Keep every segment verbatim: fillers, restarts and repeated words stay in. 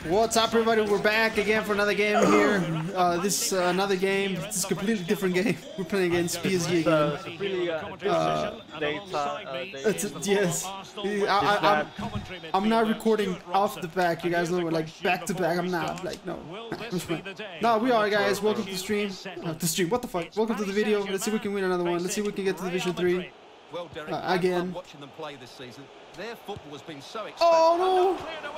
What's up, everybody? We're back again for another game here. Uh, this is uh, another game. This is a completely different game. We're playing against P S G again. Uh, really, uh, Uh, data, uh, It's a, yes. I, I, I'm, I'm not recording off the back. You guys know, like back to back. I'm not. Like no. No, we are, guys. Welcome to the stream. Uh, the stream. What the fuck? Welcome to the video. Let's see if we can win another one. Let's see if we can get to Division Three. Well, Derek, Uh, again. watching them play this season, their football has been so expensive. Oh no!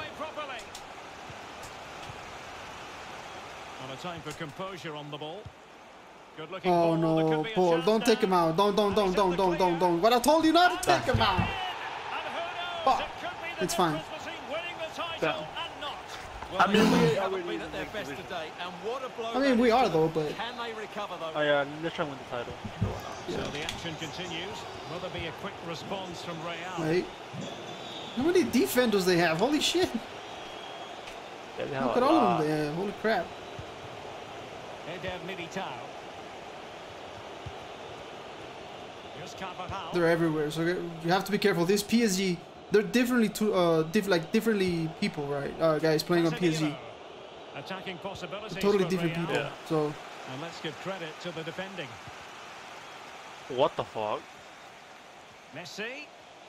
A time for composure on the ball. Good looking Oh no, Paul! Don't take him out! Don't, don't, don't, don't, don't, don't, don't! What I told you not to take him out! Oh, it's fine. I mean, we are Been at their best today, and what a blow. I mean, we are though, but Can they recover though? Oh yeah, let's try and win the title. So the action continues. Will there be a quick response from Real? wait. How many defenders they have? Holy shit! Yeah, they have Look a at all lot. of them there. Holy crap! Eder Militao. Here's Carvajal. They're everywhere, so you have to be careful. This P S G, they're differently to uh, diff like differently people, right? Uh, guys playing on P S G, Attacking possibilities totally for different Real. people. Yeah. So And let's give credit to the defending. What the fuck? Messi.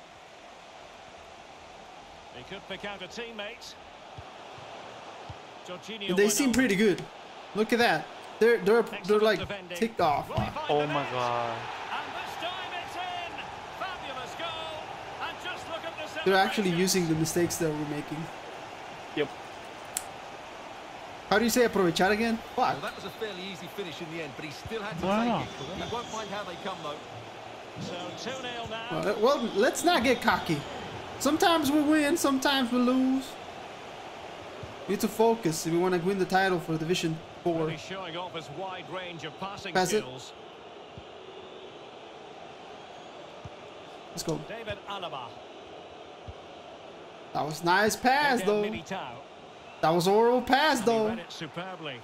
He could pick out a teammate. Jorginho they went seem on. pretty good. Look at that. They're they're they're like ticked off. Will he find Oh the my net? god. And this time it's in. Fabulous goal. And just look at the They're actually celebrations. using the mistakes that we're making. Yep. How do you say aprovechar again? Fuck. Well, that was a fairly easy finish in the end, but he still had to Wow. take it. He won't mind how they come though. So two nil now. Well, well, let's not get cocky. Sometimes we win, sometimes we lose. We need to focus if we want to win the title for Division Four. Really showing off his wide range of passing Pass it. skills. Let's go. David Alaba. That was nice pass Eder though. Militao. That was a horrible pass And he though. read it superbly.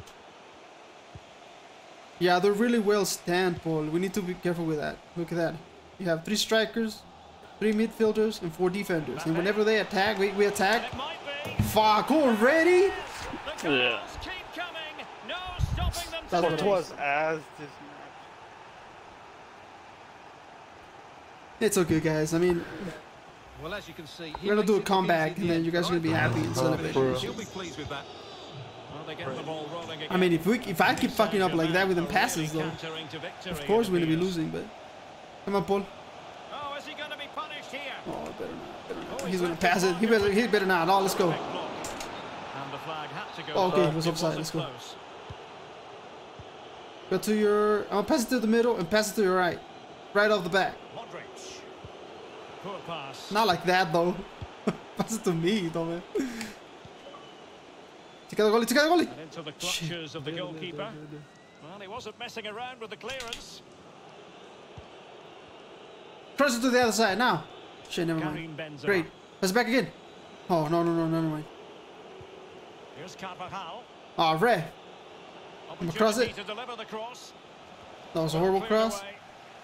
Yeah, they're really well stand, Paul. We need to be careful with that. Look at that. You have three strikers, three midfielders, and four defenders. And whenever they attack, we, we And attack. it might be. Fuck, already? The goals Yeah. keep coming. No stopping them. That's what It it was as this It's okay, guys. I mean, Well, as you can see, he we're gonna makes do a it look comeback, easy and in then the you guys are gonna end. be happy and celebrate. He'll be pleased with that. Well, they get the ball rolling again. I mean, if we if I keep fucking up like that with them passes, though, Countering to victory, of course it we're gonna be appears. losing. But come on, Paul. Oh, is he going to be punished here? Oh, better not. Better not. He's gonna pass it. He better. He better not. Oh, let's go. Big block. And the flag had to go. Oh, okay, down. it was offside. Let's go. Close. Go to your. I'll pass it to the middle and pass it to your right, right off the back. Modric. Poor pass. Not like that though. Pass it to me, though, man. Take out the goalie. Take out the goalie. And into the clutches of the goalkeeper. Well, he wasn't messing around with the clearance. Cross it to the other side now. Shit, never Karim mind. Benzema. Great. Pass it back again. Oh no no no no no mind. Here's Carvajal. Oh, ref. Opportunity cross it. to deliver the cross. That was a horrible Cleared cross. away.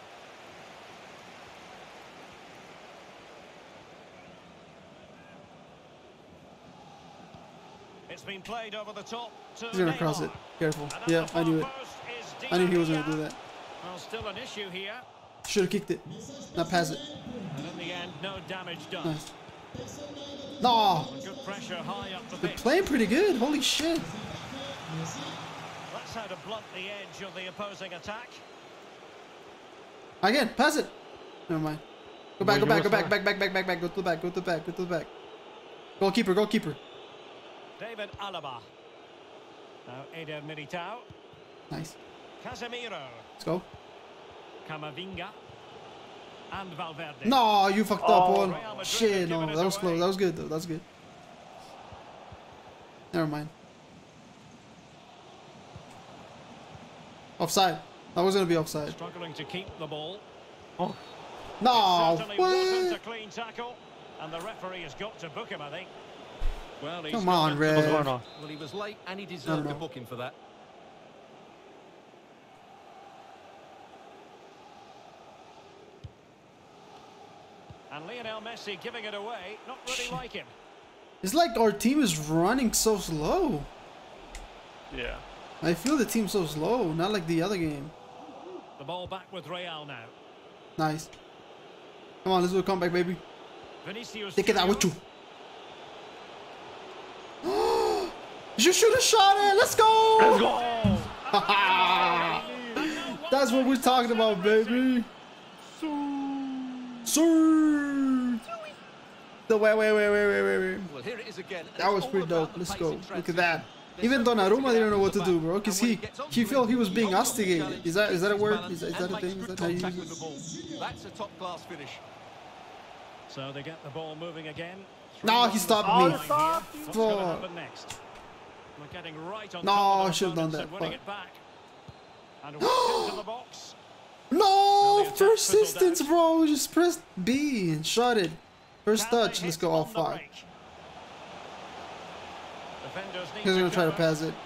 It's been played over the top to He's gonna cross Neymar. it. Careful. And at Yeah, the I knew it. far post is I knew he was Di gonna do Maria. that. Well, still an issue here. Should have kicked it. Not pass it. And in the end, no damage done. Nice. No. And good pressure high up the They're pitch. playing pretty good. Holy shit. That's how to blunt the edge of the opposing attack. Again, pass it. Never mind. Go back, go back, go back, back, back, back, back, back. Go to the back, go to the back, go to the back. Goalkeeper, goalkeeper. David Alaba. Now Eder Militao. Nice. Casemiro. Let's go. Camavinga. And Valverde. No, you fucked up, Oh, Paul. Real Madrid Shit, have no. given it That was away. close. That was good, though. That was good. Never mind. Offside. That was gonna be offside. Struggling to keep the ball. Oh, No. Certainly wasn't a What? clean tackle. And the referee has got to book him, I think. Well, he's Come got on, it. Red. what's going on? Well, he was late and he deserved No, a no. booking for that. And Lionel Messi giving it away. Not really like him. It's like our team is running so slow. Yeah. I feel the team so slow, not like the other game. The ball back with Real now. Nice. Come on, let's do a comeback, baby. Vinicius. Take it out with you. You should have shot it. Let's go. Let's go. That's what we're talking about, baby. Sir. The wait, wait, wait, wait, wait, wait, wait. Well, here it is again. That was pretty dope. Let's go. Look at that. Even Donnarumma didn't know what to do, bro, because he he felt he was being instigated. Is that is that a word? Is that, is that a thing? Is that how you use it? That's a top class finish. So they get the ball moving again. No, he stopped Oh, me. stop. What's going to happen next? We're getting right on No, top of I the should have done opponents that, and winning but- it back. And walked into the box. No, first distance, bro. Just press B and shot it. First touch. Let's go. All five. He's gonna try to pass it.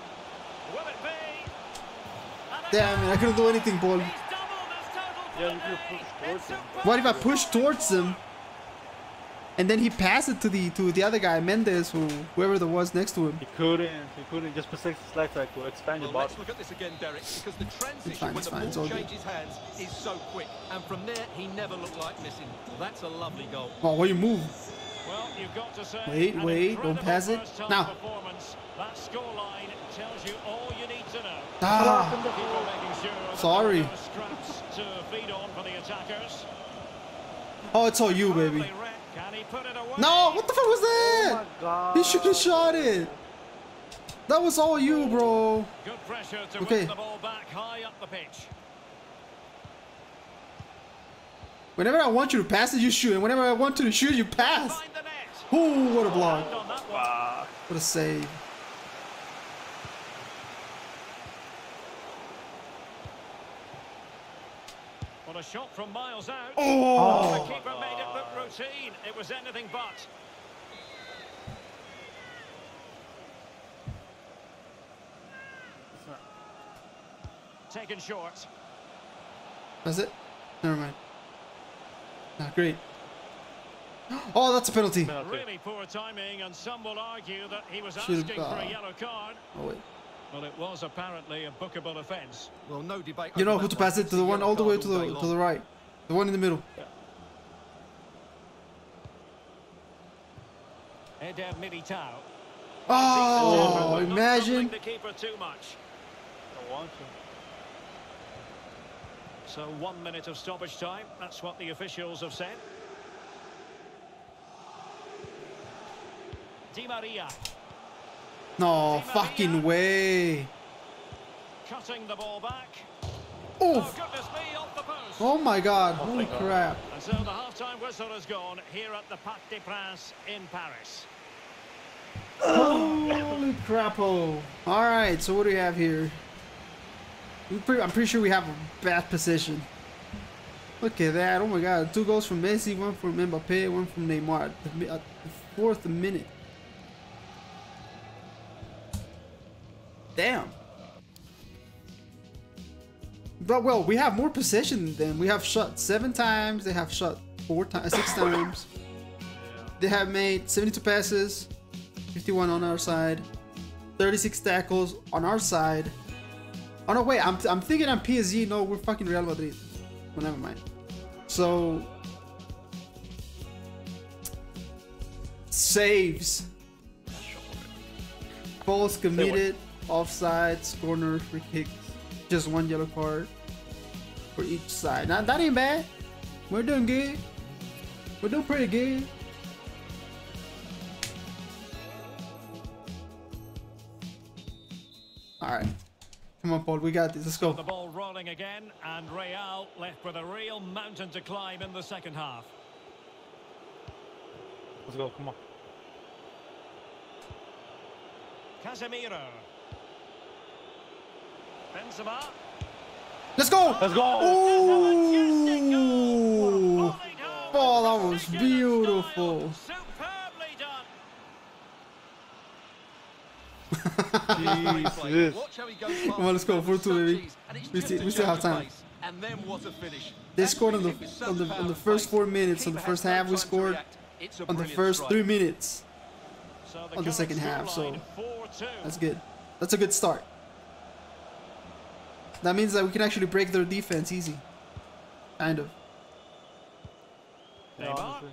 Damn it! I couldn't do anything, boy. Yeah, you could push towards him. What if I push towards him, and then he passed it to the to the other guy, Mendes, who whoever there was next to him? He couldn't. He couldn't. Just press the slide tag to expand your Well, body. let's look at this again, Derek, because the transition fine, when it's the fine, it's ball all good. changes hands is so quick, and from there he never looked like missing. That's a lovely goal. Oh, what you move? Well, you've got to say, Wait, an wait, don't incredible pass it. first-half Now. performance. That scoreline tells you all you need to know. Ah, Keeper making sure that Sorry. there are no scraps to feed on for the attackers. oh, it's all you, baby. Lovely rep. Can he put it away? No, what the fuck was Oh that? my god. He should have shot it. That was all you, bro. Good pressure to Okay. win the ball back high up the pitch. Whenever I want you to pass it, you shoot. And whenever I want you to shoot, you pass. Find the net. Ooh, what a block. Hand on that one. Ah, What a save. What a shot from miles out. Oh. The keeper made it look routine. It was anything but. it's not. Taken short. That's it? Never mind. Ah, great. Oh, that's a penalty. Penalty. Really poor timing, and some will argue that he was Should, asking for uh, a yellow card. Oh, wait. Well, it was apparently a bookable offence. Well, no debate. You know over who that to pass one. it to? The It's a one yellow all the way card to all the day to long. the right. The one in the middle. Eder Militao. Oh, But not imagine. troubling the keeper too much. I want to. So one minute of stoppage time. That's what the officials have said. Di Maria No fucking way. cutting the ball back. Oh, Oh, goodness me, off the post. oh my God. Holy crap. And so the half-time whistle has gone here at the Parc des Princes in Paris. Holy crap. Oh. All right. So what do we have here? I'm pretty, I'm pretty sure we have a bad position. Look at that. Oh my God. Two goals from Messi, one from Mbappe, one from Neymar. The, uh, the fourth minute. Damn. But well, we have more possession than them. We have shot seven times. They have shot four times, six times. They have made seventy-two passes, fifty-one on our side, thirty-six tackles on our side. Oh no, wait. I'm I'm thinking I'm P S G. No, we're fucking Real Madrid. Well, never mind. So saves, balls committed, offsides, corner, free kicks. Just one yellow card for each side. Now that ain't bad. We're doing good. We're doing pretty good. All right, come on, Paul. We got this. Let's The go. ball rolling again, and Real left with a real mountain to climb in the second half. Let's go. Come on. Casemiro. Benzema. Let's go. Let's go. Ooh. Oh, that was beautiful. Superbly done. Jesus. Watch how he goes past Come on, let's go. the four two, baby. touches, and it's We just still, a we still have change of time. pace. And then what a finish. They That scored on the free kick with on the such on the power first and four pace. minutes. On the Keeper first had no half, we time to scored react. It's a on the brilliant first strike. three minutes. So on the second half, so four two. that's good. That's a good start. That means that we can actually break their defense easy. Kind of. Yeah, honestly.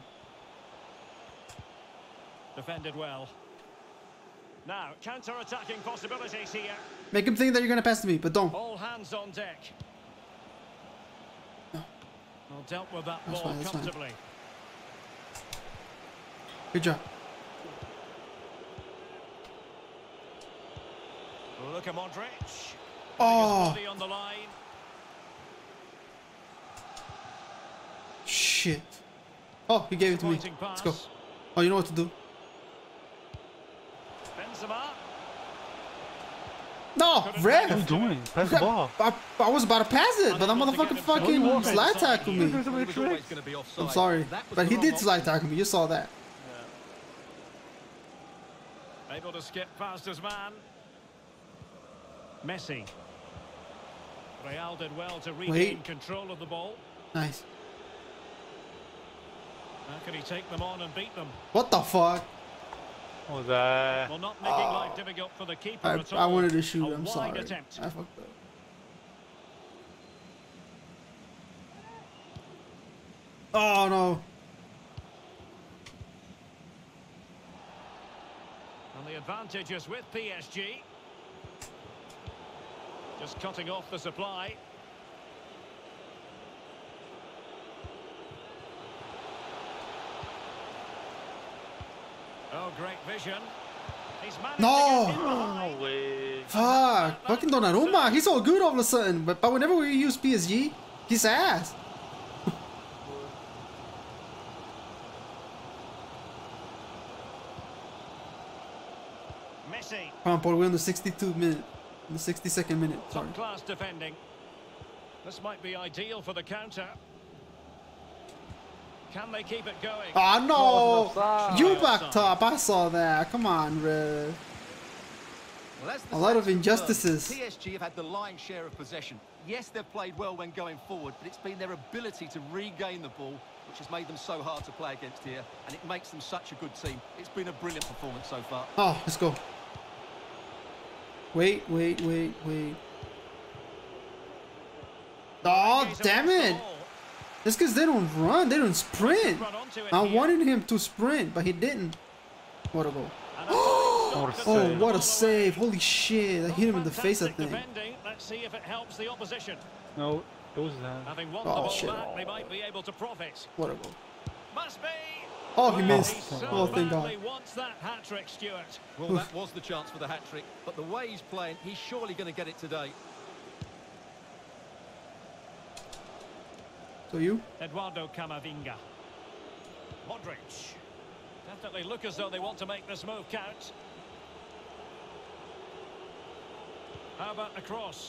Defended well. Now, counter-attacking possibilities here. Make him think that you're gonna pass to me, but don't. All hands on deck. No. Well, dealt with that That's ball fine, that's fine. comfortably. Good job. Look at Modric. Oh, Body on the line. shit. Oh, he gave it to me. Pointing Let's pass. go. Oh, you know what to do. Benzema. No, What are you Rev. doing? Pass the ball. I, I was about to pass it, but that motherfucker fucking slide tackled me. He was always going to be offside. I'm sorry, That was but the he wrong did option. slide tackle me. You saw that. Able to skip past his man. Messi. Real did well to regain Wait. control of the ball. Nice. How can he take them on and beat them? What the fuck? What was that? Well, not making life difficult for the keeper I, at all. I wanted to shoot. A I'm wide sorry. attempt. I fucked up. Oh no. And the advantage is with P S G. Just cutting off the supply. Oh, great vision. He's managed No. to get in behind. No way. Fuck. Fucking Donnarumma. He's so good all of a sudden. But, but whenever we use P S G, he's ass. Messi. Come on, Paul. We're in the sixty-two minute. In the sixty-second minute. Sorry. Top class defending. This might be ideal for the counter. Can they keep it going? Oh no. offside. You back top. I saw that. Come on, Rev. Well, as the A lot of Saints injustices. confirmed, P S G have had the lion's share of possession. Yes, they've played well when going forward, but it's been their ability to regain the ball which has made them so hard to play against here, and it makes them such a good team. It's been a brilliant performance so far. Oh, let's go. Wait, wait, wait, wait. Oh, damn it. It's because they don't run. They don't sprint. I wanted him to sprint, but he didn't. What a goal. Oh, what a save. Holy shit. I hit him in the face, I think. Let's see if it helps the opposition. No, it was that. Having won Oh, the ball shit. back, they might be able to profit. What a goal. Must be. Oh, he Well, missed. he so Oh, thank God. badly wants that hat-trick, Stuart. Well, that was the chance for the hat-trick, but the way he's playing, he's surely going to get it today. So you? Eduardo Camavinga. Modric. Definitely look as though they want to make this move count. How about the cross?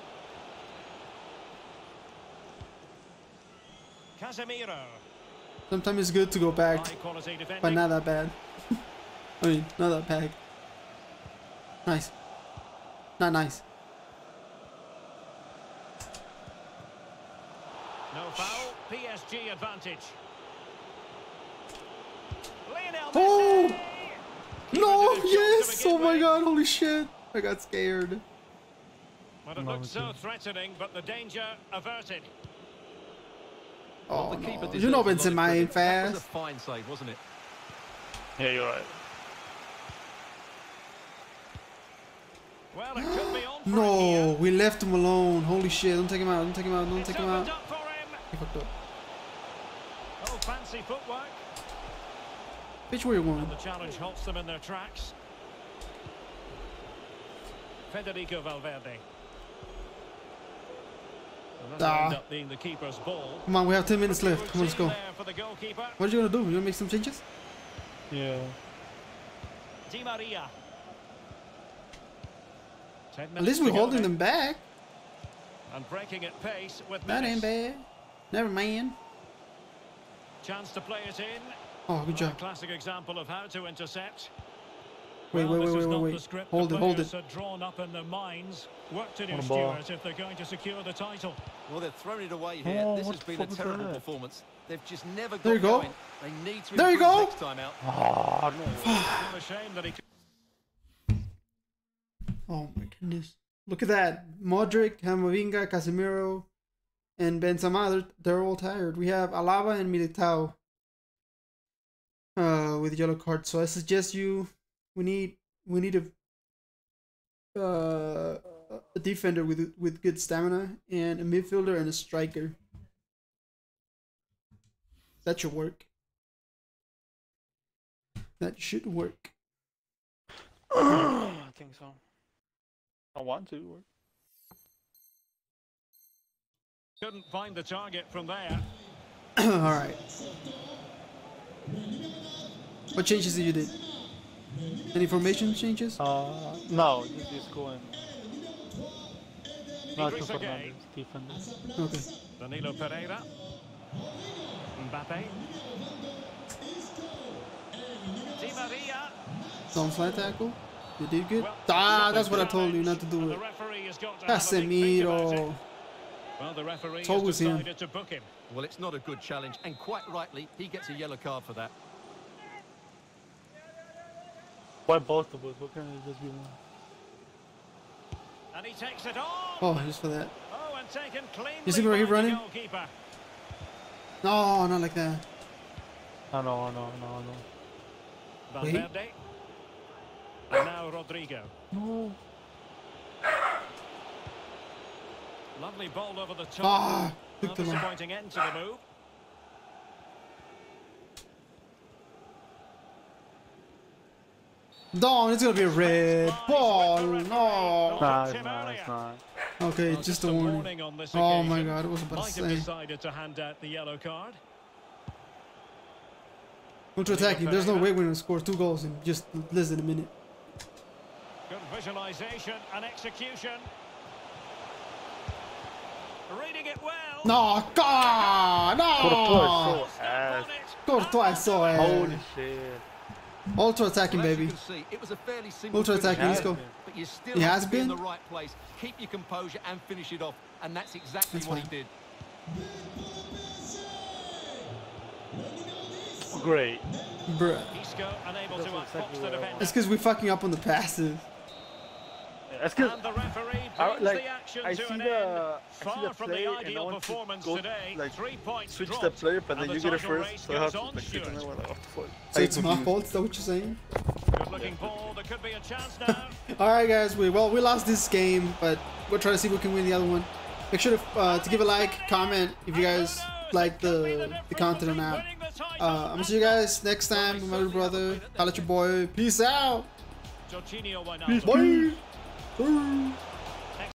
Casemiro. Sometimes it's good to go back, High quality defending. but not that bad. I mean, not that bad. Nice. Not nice. No foul. P S G advantage. Lionel Oh! Messi. No, Keeper did a job to yes! begin Oh my with. God, holy shit. I got scared. Well, it looked so threatening, but the danger averted. Oh The keeper no. deserves You know a lot of Benzema credit. ain't That was a fast. fine save, wasn't it? Yeah, you're right. Well, it could be on for No, him here. we left him alone. Holy shit. Don't take him out. Don't take him out. Don't It's take him opened out. up for him. He fucked up. Oh, fancy footwork. Bitch, where you going? And the challenge halts them in their tracks. Federico Valverde. And that'll Ah. end up being the keeper's ball. Come on, we have ten minutes Pretty left. Come on, let's go. routine there for the goalkeeper. What are you gonna do? You gonna make some changes? Yeah. Di Maria. Ten At minutes least we're to go holding then. them back. And breaking at pace with That ain't minutes. bad. Never mind. Chance to play it in. Oh, good A job. classic example of how to intercept. Wait, Well, wait, this wait, is wait, not wait, the wait. script Hold the it, hold players it. had drawn up in their minds. Work to do, What a ball. Stuart, if they're going to secure the title. Well, they've thrown it away here. Oh, this what has the been a fuck was terrible that? performance. They've just never got There you go. going. They need to There you improve go. next time out. Oh, no. Still a shame that he could... Oh my goodness. Look at that. Modric, Camavinga, Casemiro, and Benzema, they're, they're all tired. We have Alaba and Militao uh, with yellow cards. So I suggest you, we need we need a, uh, a defender with with good stamina and a midfielder and a striker. That should work. That should work. I think so. I want to work. Couldn't find the target from there. Alright. What changes did you did? Any formation changes? Uh, no, just, just go in. Not Idris to Gueye. Fernandez, defender. Okay. Danilo Pereira. Mbappe. Di Maria. Don't slide tackle. You did good. Well, Ah, that's what I told you not to do and it. the referee has got to have a big think about it. Casemiro. Well, the referee It's has always him. decided to book him. Well, it's not a good challenge, and quite rightly, he gets a yellow card for that. Why both of us? What can it just be one? And he takes it on. Oh, just for that. Oh, and taken cleanly You see where he by the running? goalkeeper. No, not like that. I know, I know, I know, I know. Wait. Valverde. And now Rodrigo. No. Lovely ball over the top. Ah, Well, took too long. disappointing end to the move. Dawn, it's gonna be a red ball. No. Nah, it's not, it's not. Okay, Well, just a warning. on this Oh my occasion. god, it was about to Might have say. decided to hand out the yellow card. Counter attacking. There's no way we're gonna score two goals in just less than a minute. Good visualization and execution. Reading it well. No, God, Courtois no. is so ass. Courtois so Holy ass. shit. Ultra attacking, Well, as you baby. can see, it was a fairly simple Ultra finish, attacking, let's go. but you still He have has to be in been? the right place. Keep your composure and finish it off, and that's exactly That's what fine. he did. Great. Bruh. Isco unable That's to outfox exactly the what I defender. It's because we're fucking up on the passes. That's because And the referee I, brings like, the action I to see an the, end. I see Far the from play the and I ideal want to performance go, today. like, Three points switch dropped. the player, but And then the you get it title first, race so I have goes to on, like click on Stuart. that one, like, what the fuck? So I it's my confused. fault, is that what you're saying? Good looking ball. There could be a chance now. Alright guys, we well we lost this game, but we'll try to see if we can win the other one. Make sure to, uh, to give a like, comment if you guys like the, the content or not. Uh, I'm gonna see you guys next time with my little brother. Holla at your boy. Peace out. Jorginho Peace. Wijnaldum. Bye.